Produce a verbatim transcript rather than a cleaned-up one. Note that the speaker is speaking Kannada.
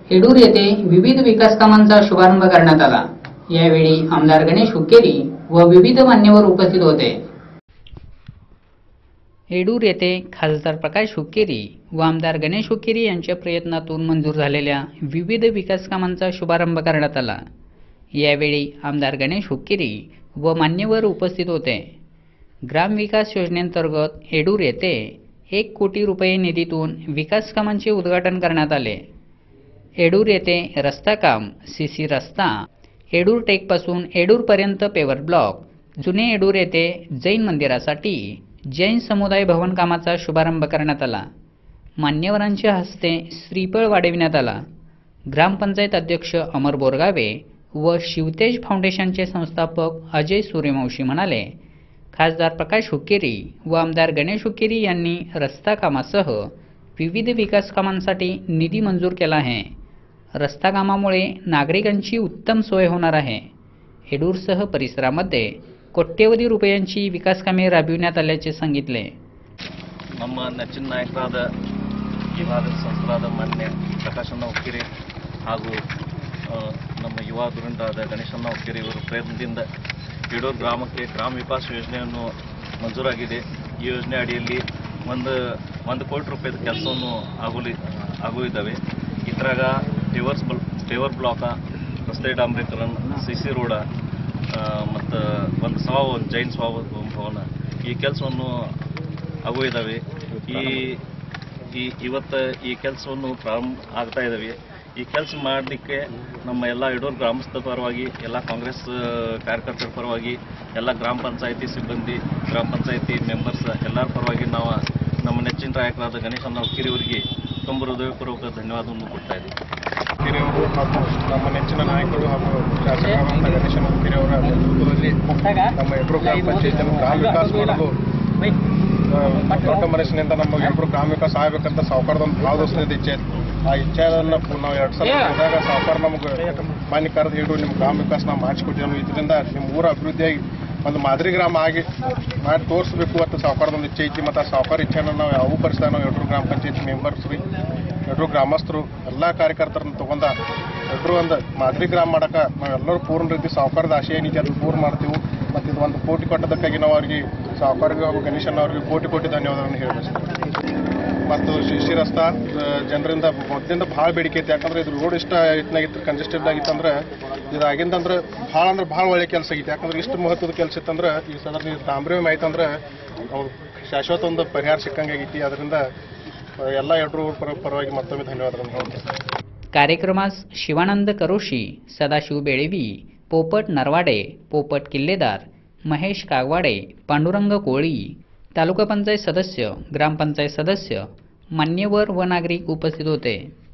हेडूर येथे विविध विकास कामांचा शुभारंभ करण्यात आला। यावेळी आमदार गणेश हुक्केरी व विविध मान्यवर उपस्थित होते। हेडूर येथे खासदार प्रकाश हुक्केरी व आमदार गणेश हुक्केरी यांच्या प्रयत्नातून मंजूर झालेल्या विविध विकास कामांचा शुभारंभ करण्यात आला। यावेळी आमदार गणेश हुक्केरी व मान्यवर उपस्थित होते। ग्रामविकास योजनेअंतर्गत हेडूर येथे एक कोटी रुपये निधीतून विकास कामांचे उद्घाटन करण्यात आले। हेडूर येथे रस्ता काम, सीसी रस्ता, हेडूर टेक पासून हेडूर पर्यंत पेवर ब्लॉक, जुने हेडूर येथे जैन मंदिरासाठी जैन समुदाय भवन कामाचा शुभारंभ करण्यात आला। मान्यवरांच्या हस्ते श्रीफळ वाढविण्यात आला। ग्रामपंचायत अध्यक्ष अमर बोरगावे व शिवतेज फाउंडेशनचे संस्थापक अजय सूर्यवंशी म्हणाले, खासदार प्रकाश हुक्केरी व आमदार गणेश हुक्केरी यांनी रस्ता कामासह विविध विकास कामांसाठी निधी मंजूर केला आहे। रस्ता कामामुळे नागरिकांची उत्तम सोय होणार आहे। हेडूरसह परिसरामध्ये कोट्यवधी रुपयांची विकास कामे राबविण्यात आल्याचे सांगितले। ನಮ್ಮ ನೆಚ್ಚಿನ ನಾಯಕರಾದ ಈ ಭಾಗದ ಸಂಸದರಾದ ಮಾನ್ಯ ಪ್ರಕಾಶಣ್ಣ ಹುಕ್ಕೇರಿ ಹಾಗೂ ನಮ್ಮ ಯುವ ಧುರೀಣರಾದ ಗಣೇಶಣ್ಣ ಹುಕ್ಕೇರಿ ಅವರ ಪ್ರಯತ್ನದಿಂದ ಹೇಡೂರು ಗ್ರಾಮಕ್ಕೆ ಗ್ರಾಮ ವಿಕಾಸ ಯೋಜನೆಯನ್ನು ಮಂಜೂರಾಗಿದೆ। ಈ ಯೋಜನೆ ಅಡಿಯಲ್ಲಿ ಒಂದು ಒಂದು ಕೋಟಿ ರೂಪಾಯಿದ ಕೆಲಸವನ್ನು ಆಗೋಲಿ ಆಗೋಯಿದ್ದಾವೆ। ಇದ್ರಾಗ ಟೇವರ್ಸ್ ಟೇವರ್ ಬ್ಲಾಕ, ರಸ್ತೆ ಡಾಂಬರೀಕರಣ, ಸಿ ಸಿ ರೋಡ ಮತ್ತು ಒಂದು ಸವ ಒಂದು ಜೈನ್ ಸ್ವ ಭವನ ಈ ಕೆಲಸವನ್ನು ಆಗೋಯಿದ್ದಾವೆ। ಈ ಈ ಇವತ್ತು ಈ ಕೆಲಸವನ್ನು ಪ್ರಾರಂಭ ಆಗ್ತಾ ಇದ್ದಾವೆ। ಈ ಕೆಲಸ ಮಾಡಲಿಕ್ಕೆ ನಮ್ಮ ಎಲ್ಲ ಹೇಡೂರು ಗ್ರಾಮಸ್ಥರ ಪರವಾಗಿ, ಎಲ್ಲ ಕಾಂಗ್ರೆಸ್ ಕಾರ್ಯಕರ್ತರ ಪರವಾಗಿ, ಎಲ್ಲ ಗ್ರಾಮ ಪಂಚಾಯಿತಿ ಸಿಬ್ಬಂದಿ, ಗ್ರಾಮ ಪಂಚಾಯಿತಿ ಮೆಂಬರ್ಸ್ ಎಲ್ಲರ ಪರವಾಗಿ ನಾವು ನಮ್ಮ ನೆಚ್ಚಿನ ನಾಯಕರಾದ ಗಣೇಶಣ್ಣ ಹುಕ್ಕೇರಿ ಅವರಿಗೆ ತುಂಬ ಹೃದಯಪೂರ್ವಕ ಧನ್ಯವಾದವನ್ನು ಕೊಡ್ತಾ ಇದ್ದೀವಿ। ಹುಕ್ಕೇರಿ ಅವರು ಹಾಗೂ ನಮ್ಮ ನೆಚ್ಚಿನ ನಾಯಕರು ಹಾಗೂ ಶಾಸಕರಾದಂಥ ಗಣೇಶಣ್ಣ ಹುಕ್ಕೇರಿ ಅವರ ನೇತೃತ್ವದಲ್ಲಿ ನಮ್ಮ ಹೇಡೂರು ಗ್ರಾಮ ಪಂಚಾಯತಿಯನ್ನು ಗ್ರಾಮ ವಿಕಾಸ ಮಾಡಲು ದೊಡ್ಡ ಮನಸ್ಸಿನಿಂದ ನಮ್ಮ ಹೇಡೂರು ಗ್ರಾಮ ವಿಕಾಸ ಆಗಬೇಕಂತ ಸಾವುಕಾರದೊಂದು ಭಾಳ ದಿವಸದ ಇಚ್ಛೆ ಇತ್ತು। ಆ ಇಚ್ಛೆಯನ್ನು ನಾವು ಎರಡು ಸಲ ಹೋದಾಗ ಸಾವುಕಾರ ನಮಗೆ ಮಾನ್ಯ ಕರೆದು ಹೇಳು ನಿಮ್ಮ ಗ್ರಾಮ ವಿಕಾಸ ನಾವು ಮಾಡಿಸ್ಕೊಟ್ಟಿದ್ದೇವೆ, ಇದರಿಂದ ನಿಮ್ಮ ಊರ ಅಭಿವೃದ್ಧಿಯಾಗಿ ಒಂದು ಮಾದರಿ ಗ್ರಾಮ ಆಗಿ ಮಾಡಿ ತೋರಿಸ್ಬೇಕು ಅಂತ ಸಾವುಕಾರದೊಂದು ಇಚ್ಛೆ ಐತಿ। ಮತ್ತು ಆ ಸಾವುಕಾರ ಇಚ್ಛೆನ ನಾವು ಯಾವ ಪರಿಸ್ಥಿತಿ ನಾವು ಹೇಡೂರು ಗ್ರಾಮ ಪಂಚಾಯತಿ ಮೆಂಬರ್ಸ್ ರೀ, ಹೇಡೂರು ಗ್ರಾಮಸ್ಥರು ಎಲ್ಲ ಕಾರ್ಯಕರ್ತರನ್ನ ತೊಗೊಂಡ ಹೇಡೂರು ಒಂದು ಮಾದರಿ ಗ್ರಾಮ ಮಾಡೋಕೆ ನಾವೆಲ್ಲರೂ ಪೂರ್ಣ ರೀತಿ ಸಾವುಕಾರದ ಆಶೆ ಏನಿದೆ ಅದನ್ನು ಪೂರ್ಣ ಮಾಡ್ತೀವಿ। ಮತ್ತು ಇದು ಒಂದು ಕೋಟಿ ಕೊಟ್ಟದಕ್ಕಾಗಿ ನಾವು ಅವರಿಗೆ ಸಾವುಕಾರಿಗೆ ಹಾಗೂ ಗಣೇಶಣ್ಣ ಅವರಿಗೆ ಕೋಟಿ ಕೋಟಿ ಧನ್ಯವಾದಗಳನ್ನು ಹೇಳಬೇಕು। ಮತ್ತು ಶಿಶಿ ರಸ್ತಾ ಜನರಿಂದ ಮೊದಲಿಂದ ಭಾಳ ಬೇಡಿಕೆ ಐತೆ, ಯಾಕಂದ್ರೆ ಇದು ರೋಡ್ ಇಷ್ಟ ಇಟ್ನಾಗಿತ್ತು ಕಂಜೆಸ್ಟೆಡ್ ಆಗಿತ್ತಂದ್ರೆ ಇದಾಗಿಂದಂದ್ರೆ ಭಾಳ ಅಂದ್ರೆ ಭಾಳ ಒಳ್ಳೆ ಕೆಲಸ ಆಗೈತೆ। ಯಾಕಂದ್ರೆ ಇಷ್ಟು ಮಹತ್ವದ ಕೆಲಸ ಇತ್ತಂದ್ರೆ ಈ ಸದಾ ನೀವು ತಾಮ್ರವೇಮ್ ಆಯ್ತಂದ್ರೆ ಶಾಶ್ವತ ಒಂದು ಪರಿಹಾರ ಸಿಕ್ಕಂಗೆ ಆಗೈತಿ। ಅದರಿಂದ ಎಲ್ಲ ಹೇಡೂರು ಪರ ಪರವಾಗಿ ಮತ್ತೊಮ್ಮೆ ಧನ್ಯವಾದಗಳನ್ನು ಹೇಳ್ತೇನೆ। कार्यक्रमास शिवानंद करोशी, सदाशिव बेळवी, पोपट नरवाडे, पोपट किल्लेदार, महेश कागवाडे, पांडुरंग कोळी, तालुका पंचायत सदस्य, ग्रामपंचायत सदस्य, मान्यवर व नागरिक उपस्थित होते।